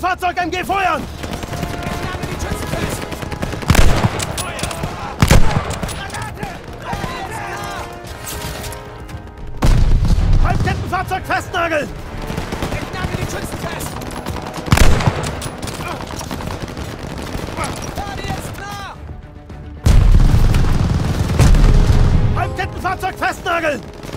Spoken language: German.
Kettenfahrzeug MG feuern! Ich nagel die Schützen fest! Halbkettenfahrzeug festnageln! Ich nagel die Schützen fest! Charlie ist nah! Halbkettenfahrzeug festnageln!